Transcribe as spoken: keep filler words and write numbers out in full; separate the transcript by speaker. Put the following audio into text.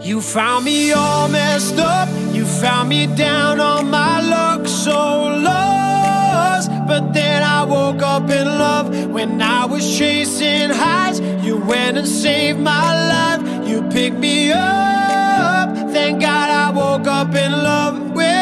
Speaker 1: You found me all messed up, you found me down on my luck, so lost. But then I woke up in love. When I was chasing highs, you went and saved my life. You picked me up, thank God I woke up in love with